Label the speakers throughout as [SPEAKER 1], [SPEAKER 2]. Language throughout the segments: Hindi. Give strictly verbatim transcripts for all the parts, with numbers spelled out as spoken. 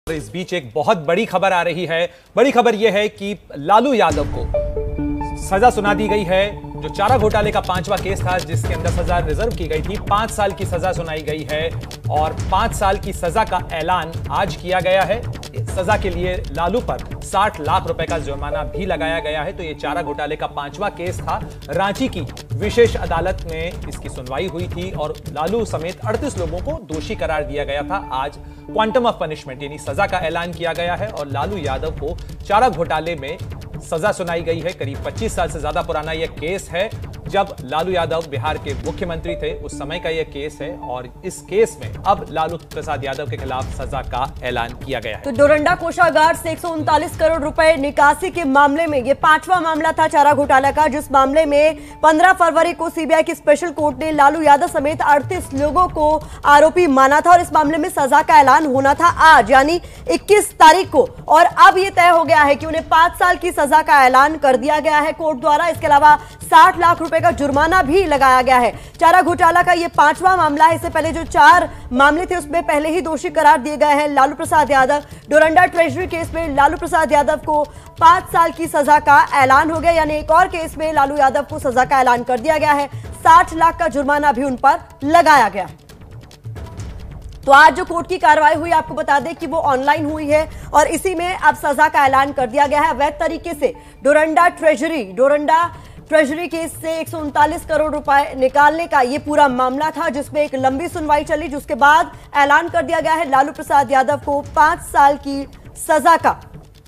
[SPEAKER 1] तो इस बीच एक बहुत बड़ी खबर आ रही है। बड़ी खबर यह है कि लालू यादव को सजा सुना दी गई है। जो चारा घोटाले का पांचवा केस था जिसके अंदर सजा रिजर्व की गई थी, पांच साल की सजा सुनाई गई है और पांच साल की सजा का ऐलान आज किया गया है। सजा के लिए लालू पर साठ लाख रुपए का जुर्माना भी लगाया गया है। तो ये चारा घोटाले का पांचवा केस था। रांची की विशेष अदालत में इसकी सुनवाई हुई थी और लालू समेत अड़तीस लोगों को दोषी करार दिया गया था। आज क्वांटम ऑफ पनिशमेंट यानी सजा का ऐलान किया गया है और लालू यादव को चारा घोटाले में सजा सुनाई गई है। करीब पच्चीस साल से ज्यादा पुराना यह केस है। जब लालू यादव बिहार के मुख्यमंत्री थे उस समय का यह केस है और इस केस में अब लालू प्रसाद यादव के खिलाफ सजा का ऐलान किया गया है।
[SPEAKER 2] तो डोरंडा कोषागार से एक सौ उनतालीस करोड़ रुपए निकासी के मामले में यह पांचवा मामला था चारा घोटाला का, जिस मामले में पंद्रह फरवरी को सीबीआई की स्पेशल कोर्ट ने लालू यादव समेत अड़तीस लोगों को आरोपी माना था और इस मामले में सजा का ऐलान होना था आज यानी इक्कीस तारीख को। और अब यह तय हो गया है कि उन्हें पांच साल की सजा का ऐलान कर दिया गया है कोर्ट द्वारा। इसके अलावा साठ लाख रुपए का जुर्माना भी लगाया गया है। चारा घोटाला का यह पांचवा मामला है। इससे पहले जो चार मामले थे उसमें पहले ही दोषी करार दिए गए हैं लालू प्रसाद यादव। डोरंडा ट्रेजरी केस में लालू प्रसाद यादव को पांच साल की सजा का ऐलान हो गया यानी एक और केस में लालू यादव को सजा का ऐलान कर दिया गया है। साठ लाख का जुर्माना भी उन पर लगाया गया। तो आज जो कोर्ट की कार्रवाई हुई आपको बता दें कि वो ऑनलाइन हुई है और इसी में अब सजा का ऐलान कर दिया गया है। अवैध तरीके से Doranda treasury Doranda treasury case से एक सौ उनतालीस करोड़ रुपए निकालने का ये पूरा मामला था जिसमें एक लंबी सुनवाई चली, जिसके बाद ऐलान कर दिया गया है लालू प्रसाद यादव को पांच साल की सजा का।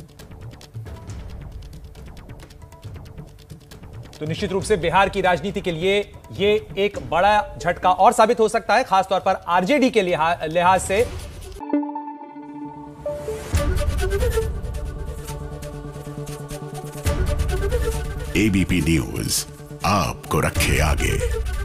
[SPEAKER 1] तो निश्चित रूप से बिहार की राजनीति के लिए ये एक बड़ा झटका और साबित हो सकता है, खासतौर पर आरजेडी के लिहाज से।
[SPEAKER 3] एबीपी न्यूज आपको रखे आगे।